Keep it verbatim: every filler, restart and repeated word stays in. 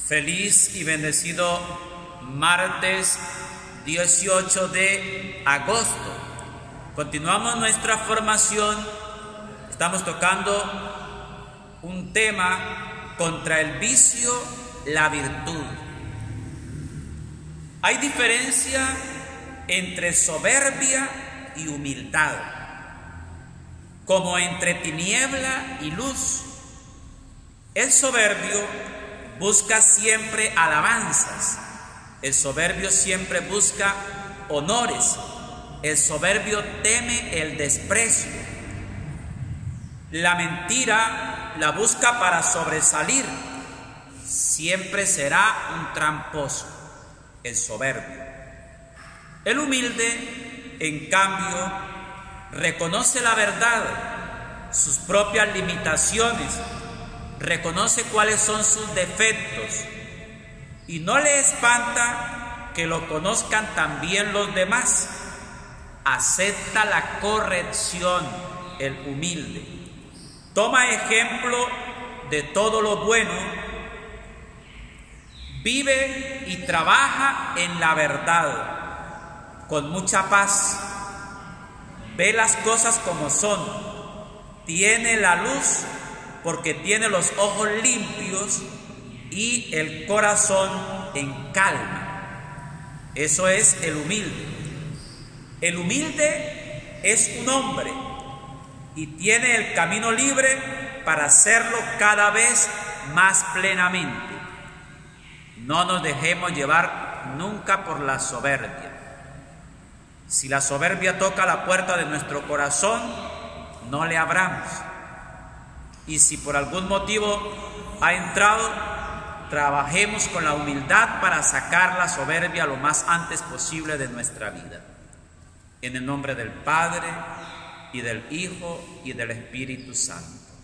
Feliz y bendecido martes dieciocho de agosto. Continuamos nuestra formación. Estamos tocando un tema contra el vicio, la virtud. Hay diferencia entre soberbia y humildad, como entre tiniebla y luz. El soberbio busca siempre alabanzas, el soberbio siempre busca honores, el soberbio teme el desprecio. La mentira la busca para sobresalir, siempre será un tramposo, el soberbio. El humilde, en cambio, reconoce la verdad, sus propias limitaciones, reconoce cuáles son sus defectos y no le espanta que lo conozcan también los demás. Acepta la corrección, el humilde. Toma ejemplo de todo lo bueno, vive y trabaja en la verdad, con mucha paz, ve las cosas como son, tiene la luz porque tiene los ojos limpios y el corazón en calma. Eso es el humilde. El humilde es un hombre y tiene el camino libre para hacerlo cada vez más plenamente. No nos dejemos llevar nunca por la soberbia. Si la soberbia toca la puerta de nuestro corazón, no le abramos. Y si por algún motivo ha entrado, trabajemos con la humildad para sacar la soberbia lo más antes posible de nuestra vida. En el nombre del Padre, y del Hijo, y del Espíritu Santo.